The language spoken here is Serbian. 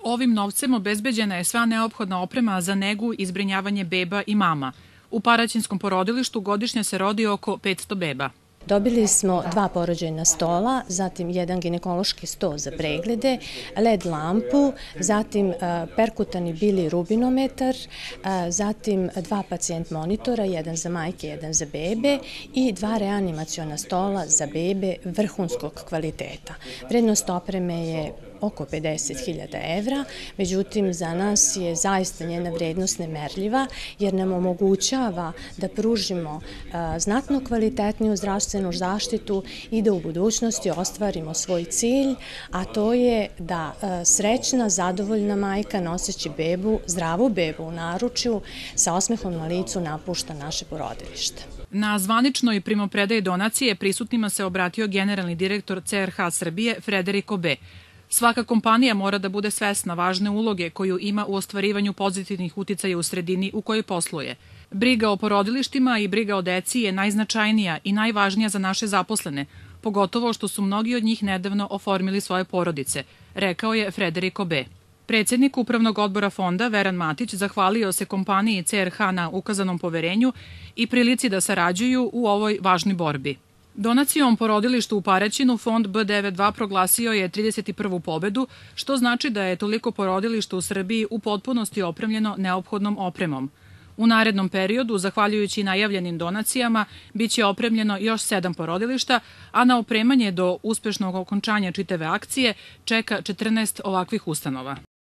Ovim novcem obezbeđena je sva neophodna oprema za negu i zbrinjavanje beba i mama. U Paraćinskom porodilištu godišnje se rodi oko 500 beba. Dobili smo 2 porođajna stola, zatim jedan ginekološki sto za preglede, LED lampu, zatim perkutani bili rubinometar, zatim 2 pacijent monitora, jedan za majke, jedan za bebe i 2 reanimaciona stola za bebe vrhunskog kvaliteta. Vrednost opreme je oko 50.000 evra, međutim za nas je zaista njena vrednost nemerljiva jer nam omogućava da pružimo znatno kvalitetniju zdravstvenu zaštitu i da u budućnosti ostvarimo svoj cilj, a to je da srećna, zadovoljna majka noseći bebu, zdravu bebu u naručju sa osmehom na licu napušta naše porodilište. Na zvaničnoj primopredaji donacije prisutnima se obratio generalni direktor CRH Srbije Frederiko B. Svaka kompanija mora da bude svesna važne uloge koju ima u ostvarivanju pozitivnih uticaja u sredini u kojoj posluje. Briga o porodilištima i briga o deci je najznačajnija i najvažnija za naše zaposlene, pogotovo što su mnogi od njih nedavno oformili svoje porodice, rekao je Frederiko B. Predsjednik Upravnog odbora fonda Veran Matić zahvalio se kompaniji CRH na ukazanom poverenju i prilici da sarađuju u ovoj važnoj borbi. Donacijom porodilištu u Paraćinu fond B92 proglasio je 31. pobedu, što znači da je toliko porodilišta u Srbiji u potpunosti opremljeno neophodnom opremom. U narednom periodu, zahvaljujući najavljenim donacijama, biće opremljeno još 7 porodilišta, a na opremanje do uspešnog okončanja čitave akcije čeka 14 ovakvih ustanova.